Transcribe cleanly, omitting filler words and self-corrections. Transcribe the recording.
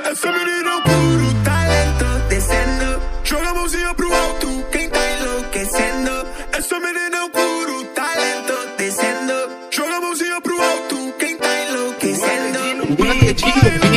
Essa menina é um puro talento, descendo. Joga a mãozinha pro alto, quem tá enlouquecendo. Essa menina é um puro talento, descendo. Joga a mãozinha pro alto, quem tá enlouquecendo.